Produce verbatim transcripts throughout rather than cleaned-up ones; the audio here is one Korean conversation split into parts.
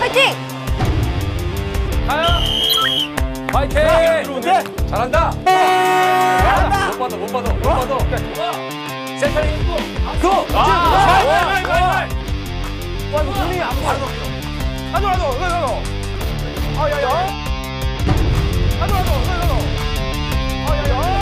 파이팅! 가요. 파이팅. 잘한다. 잘한다. 못 받아, 못 받아, 못 받아. 센터링. 고. 아, 와, 이거 손이 안 가. 하도 하도, 하도 하도. 아, 야, 야. 하도 하도, 하도 하도. 아, 야, 야.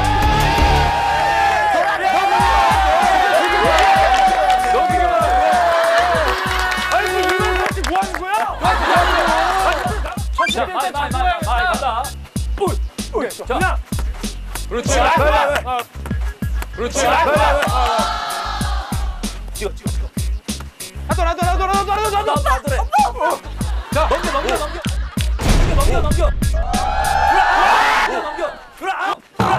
자, 마이, 마이, 마이, 마이, 간다. 오케이, 자. 그렇지. 그렇지. 찍어, 찍어, 찍어. 하도, 하도, 하도, 하도, 하도, 하도, 하도, 하도. 자, 넘겨, 넘겨, 넘겨. 넘겨, 넘겨, 넘겨. 넘겨, 넘겨. 그라,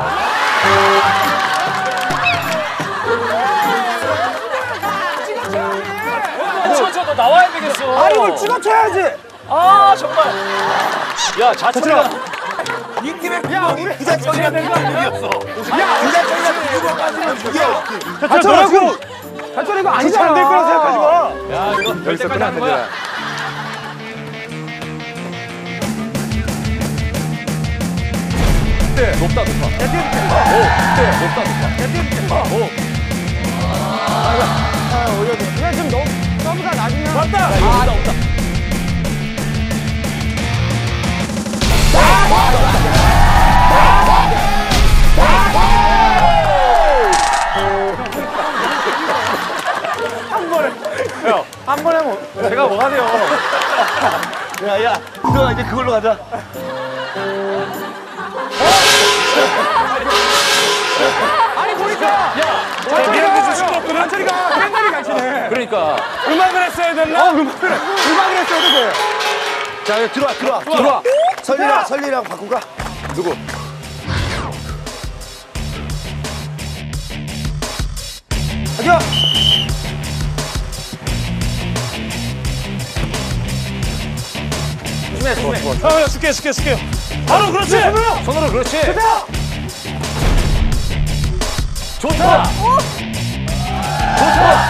찍어줘, 너 나와야 되겠어. 아, 이걸 찍어줘야지. 아, 정말. 야, 자철이가. 이 팀의 구멍이 그 자철이가 된 거 아니었어. 야, 그 자철이가 누구가 빠지면 죽여. 자철아, 지금 자철 이거 아니잖아. 안 될 거라 생각하지 마. 야, 이거 될 때까지 하는 거야. 네, 높다, 높다. 야, 뛰어줄게. 오, 네, 높다, 높다. 야, 뛰어줄게. 오. 아, 이거. 아, 올려줘. 그래, 지금 너무, 서브가 낮으면. 맞다. 야, 이거 온다, 온다. 한 번에. 야, 한 번에 하면 제가 뭐가 돼요? 야, 야, 너 이제 그걸로 가자. 아니, 보니까. 야, 미안해, 좀 시끄럽거든. 자철이가 옛날이 같이네. 그러니까. 음악을 했어야 됐나? 어, 음악을, 음악을 했어야 돼. 자, 들어와, 들어와, 들어와. 설리랑, 설리랑 바꾸가. 누구? 가자. 조심해, 조심해. 아, 줄게, 줄게, 줄게. 바로 그렇지. 손으로 그렇지. 좋다. 좋다. 좋다.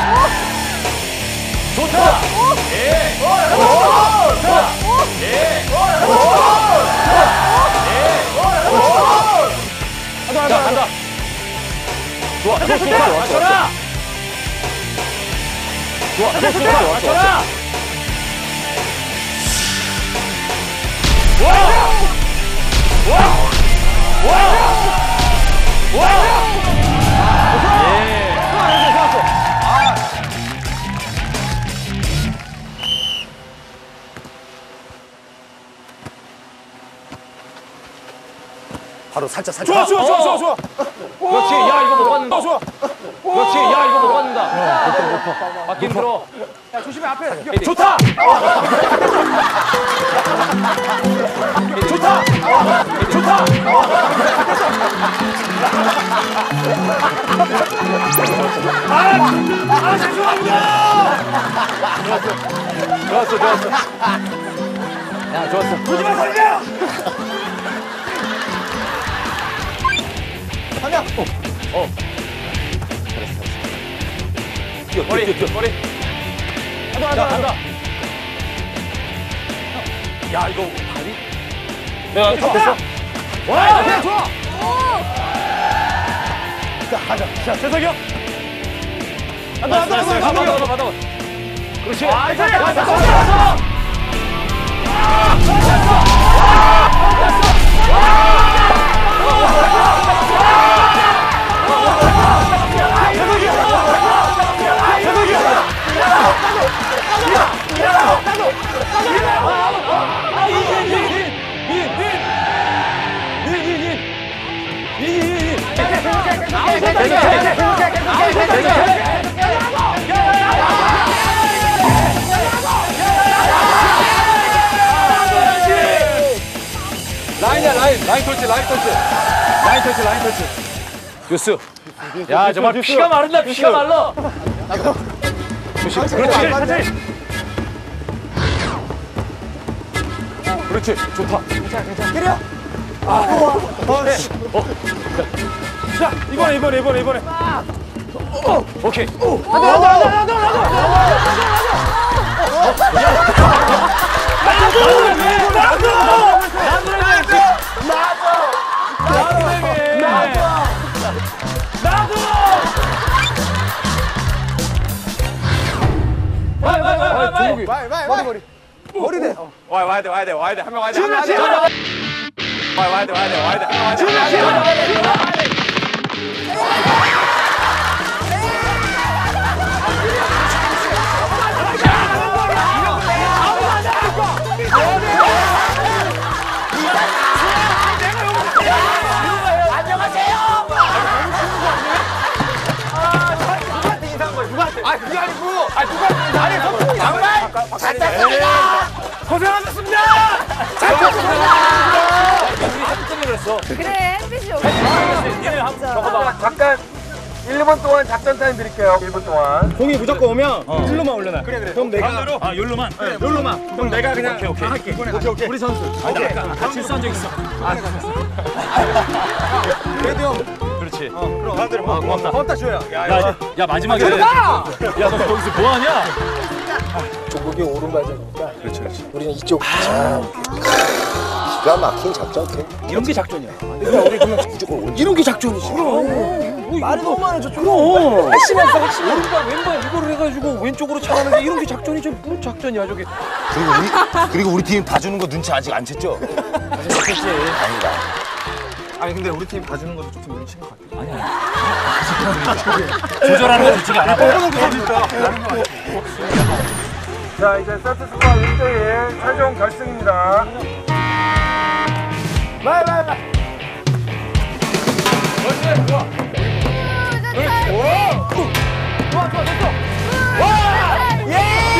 좋다. 예. 좋다. 예. 예. 자, 간다. 좋아, 좋아, 좋아, 좋아. 맞춰라. 좋아, 좋아, 좋아, 맞춰라. 와! 와! 와! 와! 예. 바로 살짝, 살짝. 좋아, 좋아, 좋아, 좋아, 좋아. 그렇지, 야 이거 못 받는다. 좋아. 그렇지, 야 이거 못 받는다. 받기 힘들어. 야, 조심해, 앞에. 좋다. 좋다. 좋다. 아, 죄송합니다. 좋았어, 좋았어. 야, 좋았어. 오지마, 살려. 하냐? 어, 어. 잘했어, 잘했어. 뛰어, 뛰어, 뛰어, 뛰어. 머리. 간다, 간다, 간다. 야, 이거 다리? 내가 됐어. 와, 오케이, 좋아. 자, 가자. 자, 재석이 형. 간다, 간다, 간다, 받아, 간다. 받아, 받아. 그렇지. 아, 이제 갔어, 갔어, 갔어, 갔어. 갔어. 라인이야, 라인. 라인 터치, 라인 터치. 라인 터치, 라인 터치. 뉴스. 야, 정말 피가 마른다, 피가 말라. 조심. 그렇지. 그렇지. 좋다. 괜찮아, 괜찮아. 때려. 아, 어, 네. 어. 자, 이번에, 이번에, 이번에, 이번에. 어, 오케이. 나도, 나도, 나도, 나도, 나도, 나도, 나도, 나도. 머리 머리 머리 대. 와 와야 돼 와야 돼 와야 돼 한 명 와야 돼. 와 와야 돼 와야 돼 와야 돼 와야 돼. 아 그게 아니고. 아 누가 아니 성공이 양말 잘 땄습니다. 고생하셨습니다. 잘 땄습니다. 우리 하트 때문에 그랬어. 그래, 햇빛이 여기. 니네 한번 적어봐. 잠깐 일 분 동안 작전 타임 드릴게요. 일 분 동안. 공이 무조건 오면 일로만 올려놔. 그래 그래. 그럼 내가 아 욜로만. 네, 욜로만. 그럼 내가 그냥 오케이, 오케이. 다 할게. 오케이 오케이. 우리 선수. 오케이. 같이 실수한 적 있어. 그래도 형. 그렇지. 그럼 다들 뭐 고맙다. 고맙다 주호야. 야, 야 마지막에. 야 너 거기서 뭐 하냐? 종국이 오른발잡으니까 그렇지, 그렇지. 우리는 이쪽 참 기가 막힌 작전. 이런 게 작전이야. 그러니까 우리 그러면 무조건 온 이런 게 작전이지. 말이 너무 많아 저쪽. 그럼. 핵심에서 핵심. 오른발 왼발 이거를 해가지고 왼쪽으로 차가는 게 이런 게 작전이 좀 무슨 작전이야 저게. 그리고 우리 그리고 우리 팀 봐주는 거 눈치 아직 안 챘죠? 아직 안 챘지. 아니다. 아니 근데 우리 팀 봐주는 것도 좀 눈치인 것 같아. 조절하는 거 좋지가 않아. 자 이제 세트 스코어 일 대 일 최종 결승입니다. 마이 마이 마이. 그렇지 좋아. 오. 좋아 좋아 됐어. 와. 예.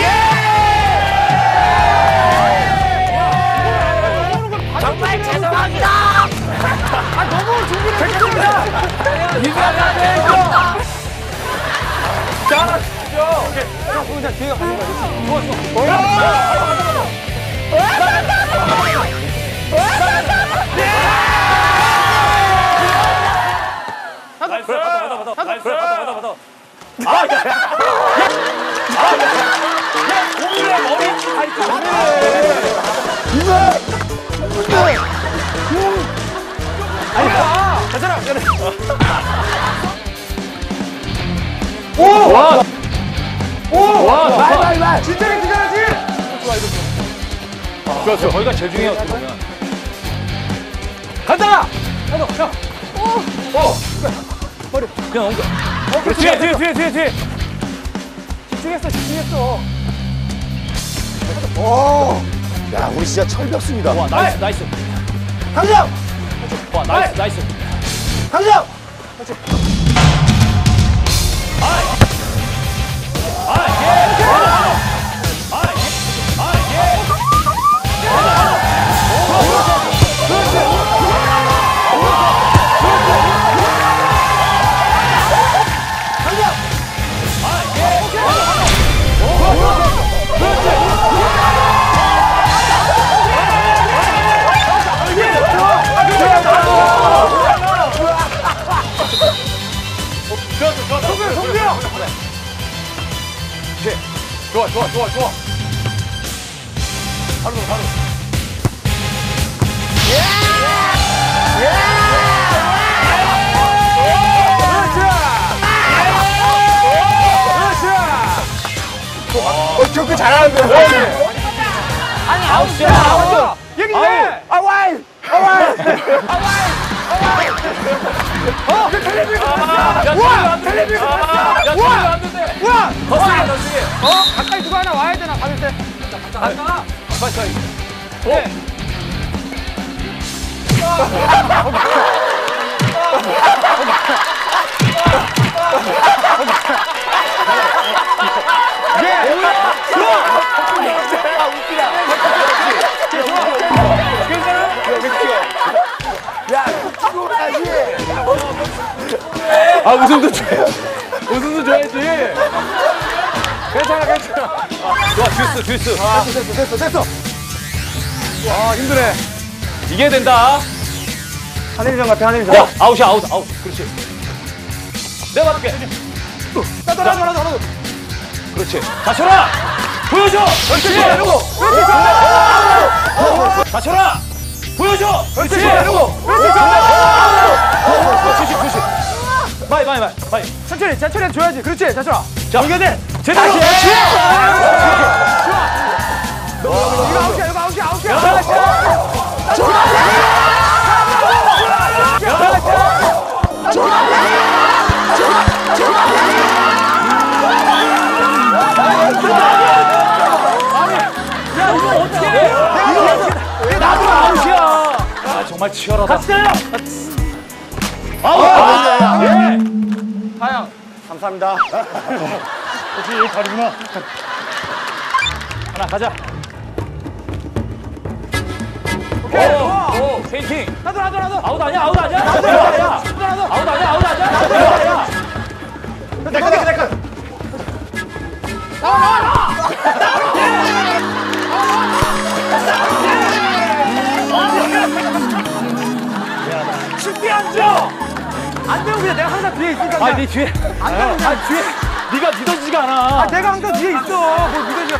예. 정말 죄송합니다. 아 너무 준비를 했습니다. 이거야 되죠. 잘하시죠. 형 그냥 뒤에 가는 거야. 좋아 좋아. 나이스. 받아 받아 받아. 나이스. 받아 받아 받아. 아 야. 아 야. 야 공이랑 머리 다 있잖아. 아니야. 괜찮아. 오! 와! 오! 와, 좋다. 말, 말, 말. 진짜로 기다려지? 좋아 좋아. 거기가 제일 중요해 어떻게 보면. 간다! 형, 형. 오! 그냥 옮겨. 어, 그렇지. 뒤에 뒤에 뒤에 뒤에 뒤에. 집중했어, 집중했어. 오. 야 우리 진짜 철벽습니다. 와 나이스 나이스. 당장! 와 나이스 나이스. 당장! 좋아 좋아 좋아 좋아. 바로 바로. 어, 경기 잘하는데. 아니 아웃이야 아웃. 얘기해! 아, 와이! 아, 와이! 아, 와이! 아, 와이! 어! 텔레비전 봤어! 우와! 텔레비전 봤어! 우와! 왔는데. 우와! 더 세게 더 세게. 어? 가까이 누가 하나 와야 되나, 받을 때? 간다. 빨리 빨리. 오. 아 웃음도 줘. 웃음도 줘야지. 괜찮아, 괜찮아. 좋아 듀스 듀스. 아, 됐어, 됐어, 됐어. 아 힘드네. 이겨야 된다. 한일전 같아, 한일전. 야 아웃이야 아웃 아웃. 그렇지. 내가 맞게. 나도, 나도, 나도, 나도. 그렇지. 다쳐라. 보여줘. 그렇지. 이러고. 그렇지. 다쳐라. 보여줘. 그렇지. 이러고. 그렇지. 조심 조심. 마이 마이 마이 마이. 천천히 천천히 줘야지. 그렇지. 자철아. 자, 연결돼. 제대로. 다시. 그렇지. 이거 아웃이야. 이거 아웃이야. 아웃이야. 야, 이거 어떻게 해? 이거 나도 아웃이야. 아, 정말 치열하다. 같이 가요. 아웃. 아, 예. 하영. 감사합니다. 혹시 여기 다리구나. 하나 가자. 오케이. 오, 오, 페인팅. 나도 나도 나도. 아웃 아니야, 아웃 아니야. 나도 아니야. 아웃 아니야, 아웃 아니야. 나도 아니야. 내꺼 내꺼 내꺼. 준비 안 줘. 안 되면 그냥 내가 항상 뒤에 있으니까. 아, 네 뒤에. 안 되면 그냥. 아, 뒤에. 네가 믿어지지가 않아. 아, 내가 항상 뒤에 있어. 뭘 믿어줘.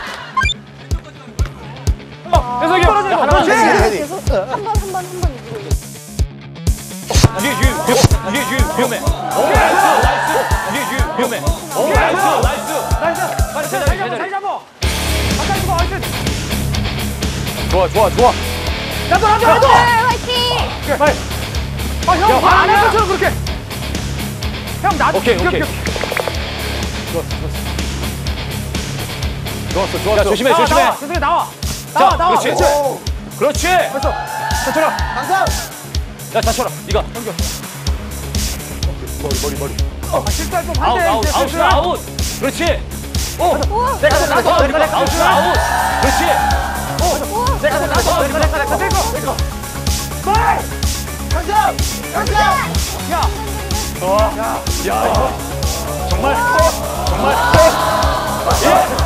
혜석이 형. 야, 하나. 그렇지. 계속 한 번 한 번 한 번 이기고 이게 유, 이게 유, 위험해. 오, 나이스, 나이스. 이게 유, 위험해. 오, 나이스, 나이스. 나이스. 빨리 제자리, 잘 잡아. 제자리. 잘 잡아. 가까이 봐. 화이팅. 좋아, 좋아, 좋아. 나도 나도 나도. 화이팅! 빨리. 아, 형, 안 해, 것처럼 그렇게. 형, 나도. 오케이, 이렇게, 오케이. 이렇게. 좋았어, 좋았어. 야, 조심해, 나와, 조심해. 나와. 선생님, 나와. 자, 나와, 나와. 그렇지. 그렇지. 됐어. 자철아. 항상 야, 다쳐라. 네가. 아, 실수할 뻔 아웃, 한데. 아웃, 이제 아웃, 슬슬. 아웃. 그렇지. 오, 내가 더 나도. 아웃, 내가 내가 아웃, 아웃. 그렇지. 내가 더 나도. 내가 내가 내가 내가 내가. 빨리. 항상 항상 야. 야, 이거 정말, 정말. 예.